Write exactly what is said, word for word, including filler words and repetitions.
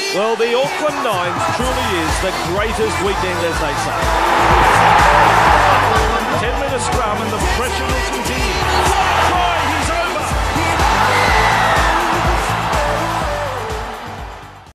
Well, the Auckland nines truly is the greatest weekend, as they say. ten metre scrum and